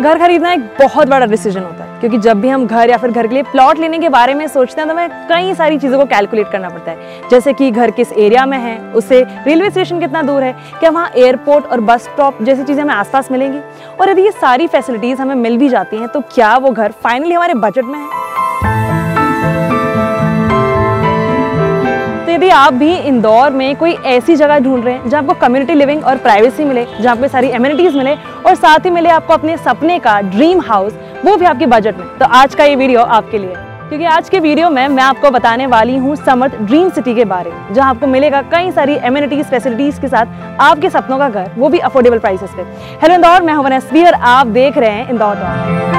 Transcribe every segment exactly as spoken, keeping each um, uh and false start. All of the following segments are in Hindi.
घर खरीदना एक बहुत बड़ा डिसीजन होता है, क्योंकि जब भी हम घर या फिर घर के लिए प्लॉट लेने के बारे में सोचते हैं तो हमें कई सारी चीज़ों को कैलकुलेट करना पड़ता है, जैसे कि घर किस एरिया में है, उससे रेलवे स्टेशन कितना दूर है, क्या वहाँ एयरपोर्ट और बस स्टॉप जैसी चीज़ें हमें आसपास मिलेंगी, और यदि ये सारी फैसिलिटीज़ हमें मिल भी जाती हैं तो क्या वो घर फाइनली हमारे बजट में है। यदि आप भी इंदौर में कोई ऐसी जगह ढूंढ रहे हैं जहां आपको कम्युनिटी लिविंग और प्राइवेसी मिले, जहां आपको सारी एमिनिटीज मिले और साथ ही मिले आपको अपने सपने का ड्रीम हाउस, वो भी आपके बजट में, तो आज का ये वीडियो आपके लिए है। क्योंकि आज के वीडियो में मैं आपको बताने वाली हूं समर्थ ड्रीम सिटी के बारे में, जहां आपको मिलेगा कई सारी एमिनिटीज फैसिलिटीज के साथ आपके सपनों का घर, वो भी अफोर्डेबल प्राइसेस पे। हेलो इंदौर, मैं हूं वनस्वी और आप देख रहे हैं Indore talk.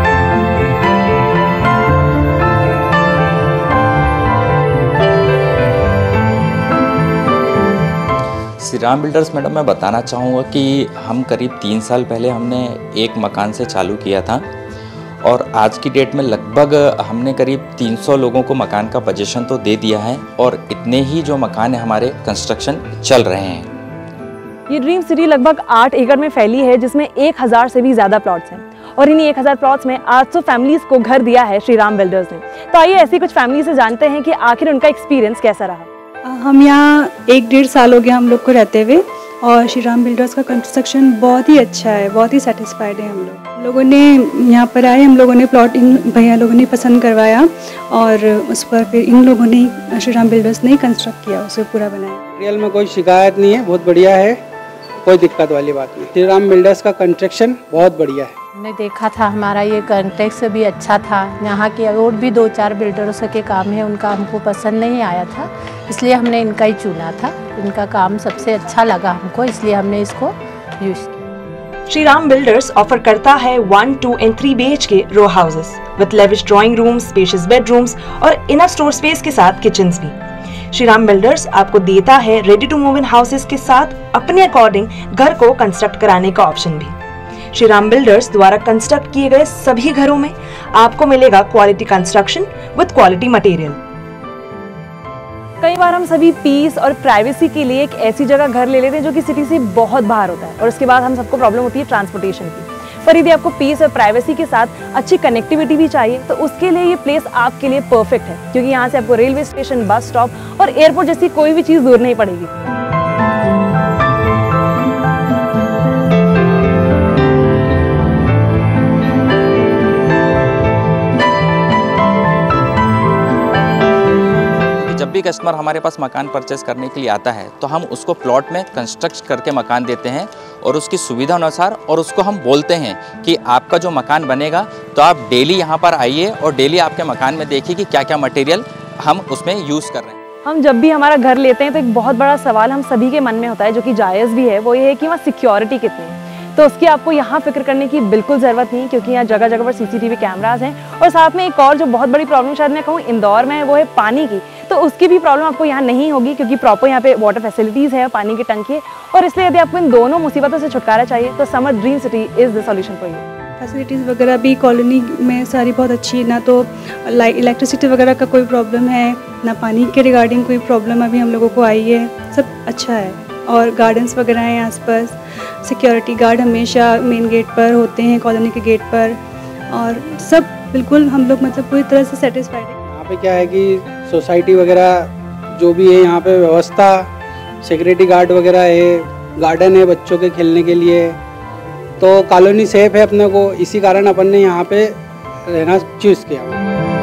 Shri Ram builders madam, मैं बताना चाहूँगा कि हम करीब तीन साल पहले हमने एक मकान से चालू किया था और आज की डेट में लगभग हमने करीब तीन सौ लोगों को मकान का पोजीशन तो दे दिया है और इतने ही जो मकान है हमारे कंस्ट्रक्शन चल रहे हैं। ये ड्रीम सिटी लगभग आठ एकड़ में फैली है, जिसमें एक हज़ार से भी ज़्यादा प्लॉट्स हैं और इन्हीं एक हज़ार प्लॉट्स में आठ सौ फैमिलीज को घर दिया है श्री राम बिल्डर्स ने। तो आइए ऐसी कुछ फैमिली से जानते हैं कि आखिर उनका एक्सपीरियंस कैसा रहा। हम यहाँ एक डेढ़ साल हो गया हम लोग को रहते हुए और श्री राम बिल्डर्स का कंस्ट्रक्शन बहुत ही अच्छा है, बहुत ही सेटिस्फाइड है हम लोग। हम लोगों ने यहाँ पर आए, हम लोगों ने प्लॉट इन भैया लोगों ने पसंद करवाया और उस पर फिर इन लोगों ने श्री राम बिल्डर्स ने कंस्ट्रक्ट किया, उसे पूरा बनाया। रियल में कोई शिकायत नहीं है, बहुत बढ़िया है, कोई दिक्कत वाली बात नहीं। श्री राम बिल्डर्स का कंस्ट्रक्शन बहुत बढ़िया है। हमने देखा था, हमारा ये कॉन्टेक्ट भी अच्छा था, यहाँ के और भी दो चार बिल्डर्स के काम है, उनका हमको पसंद नहीं आया था, इसलिए हमने इनका ही चुना था। इनका काम सबसे अच्छा लगा हमको, इसलिए हमने इसको यूज किया। श्री राम बिल्डर्स ऑफर करता है one two and three B H K row houses with lavish drawing rooms, spacious bedrooms और इनफ स्टोर स्पेस के साथ किचन्स भी। श्री राम बिल्डर्स आपको देता है ready to move in houses के साथ अपने अकॉर्डिंग घर को कंस्ट्रक्ट कराने का ऑप्शन भी। श्री राम बिल्डर्स द्वारा कंस्ट्रक्ट किए गए सभी घरों में आपको मिलेगा quality construction with quality material. कई बार हम सभी पीस और प्राइवेसी के लिए एक ऐसी जगह घर ले लेते हैं जो कि सिटी से बहुत बाहर होता है और उसके बाद हम सबको प्रॉब्लम होती है ट्रांसपोर्टेशन की। पर यदि आपको पीस और प्राइवेसी के साथ अच्छी कनेक्टिविटी भी चाहिए तो उसके लिए ये प्लेस आपके लिए परफेक्ट है, क्योंकि यहाँ से आपको रेलवे स्टेशन, बस स्टॉप और एयरपोर्ट जैसी कोई भी चीज़ दूर नहीं पड़ेगी। जब भी कस्टमर हमारे पास मकान परचेस करने के लिए आता है तो हम उसको प्लॉट में कंस्ट्रक्ट करके मकान देते हैं और उसकी सुविधा अनुसार, और उसको हम बोलते हैं कि आपका जो मकान बनेगा तो आप डेली यहाँ पर आइए और डेली आपके मकान में देखिए कि क्या क्या मटेरियल हम उसमें यूज़ कर रहे हैं। हम जब भी हमारा घर लेते हैं तो एक बहुत बड़ा सवाल हम सभी के मन में होता है, जो कि जायज़ भी है, वो ये है कि वहाँ सिक्योरिटी कितनी है। तो उसकी आपको यहाँ फिक्र करने की बिल्कुल ज़रूरत नहीं, क्योंकि यहाँ जगह जगह पर सीसीटीवी कैमरास हैं और साथ में एक और जो बहुत बड़ी प्रॉब्लम शायद मैं कहूँ इंदौर में है, वो है पानी की। तो उसकी भी प्रॉब्लम आपको यहाँ नहीं होगी, क्योंकि प्रॉपर यहाँ पे वाटर फैसिलिटीज़ है, पानी की टंकी है, और इसलिए यदि आपको इन दोनों मुसीबतों से छुटकारा चाहिए तो Samarth dream city is the solution for you. Facilities वगैरह भी कॉलोनी में सारी बहुत अच्छी है, ना तो लाइक इलेक्ट्रिसिटी वगैरह का कोई प्रॉब्लम है, ना पानी के रिगार्डिंग कोई प्रॉब्लम अभी हम लोगों को आई है, सब अच्छा है। और गार्डन्स वगैरह हैं आसपास, सिक्योरिटी गार्ड हमेशा मेन गेट पर होते हैं, कॉलोनी के गेट पर, और सब बिल्कुल हम लोग मतलब पूरी तरह से सेटिस्फाइड है। यहाँ पे क्या है कि सोसाइटी वगैरह जो भी है यहाँ पे व्यवस्था, सिक्योरिटी गार्ड वगैरह है, गार्डन है बच्चों के खेलने के लिए, तो कॉलोनी सेफ है अपने को, इसी कारण अपन ने यहाँ पे रहना चूज़ किया।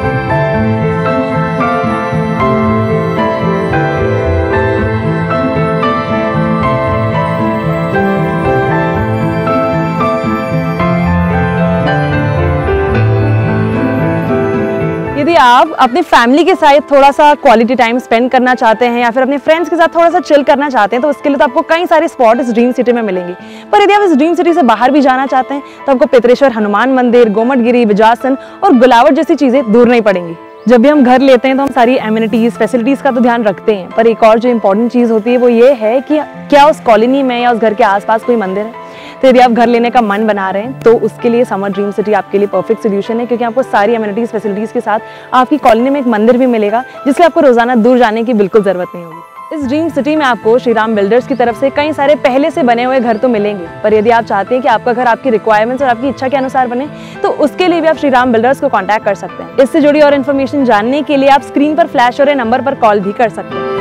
यदि आप अपने फैमिली के साथ थोड़ा सा क्वालिटी टाइम स्पेंड करना चाहते हैं या फिर अपने फ्रेंड्स के साथ थोड़ा सा चिल करना चाहते हैं तो उसके लिए तो आपको कई सारे स्पॉट इस ड्रीम सिटी में मिलेंगे। पर यदि आप इस ड्रीम सिटी से बाहर भी जाना चाहते हैं तो आपको पितरेश्वर हनुमान मंदिर, गोमटगिरी, बिजासन और गुलावट जैसी चीज़ें दूर नहीं पड़ेंगी। जब भी हम घर लेते हैं तो हम सारी एमिनिटीज़, फैसिलिटीज़ का तो ध्यान रखते हैं, पर एक और जो इम्पोर्टेंट चीज़ होती है वो ये है कि क्या उस कॉलोनी में या उस घर के आसपास कोई मंदिर है। तो यदि आप घर लेने का मन बना रहे हैं तो उसके लिए समर्थ ड्रीम सिटी आपके लिए परफेक्ट सोल्यूशन है, क्योंकि आपको सारी एमिनिटीज़, फैसिलिटीज़ के साथ आपकी कॉलोनी में एक मंदिर भी मिलेगा, जिससे आपको रोज़ाना दूर जाने की बिल्कुल ज़रूरत नहीं होगी। इस ड्रीम सिटी में आपको श्रीराम बिल्डर्स की तरफ से कई सारे पहले से बने हुए घर तो मिलेंगे, पर यदि आप चाहते हैं कि आपका घर आपकी रिक्वायरमेंट्स और आपकी इच्छा के अनुसार बने तो उसके लिए भी आप श्रीराम बिल्डर्स को कांटेक्ट कर सकते हैं। इससे जुड़ी और इन्फॉर्मेशन जानने के लिए आप स्क्रीन पर फ्लैश हो रहे नंबर पर कॉल भी कर सकते हैं।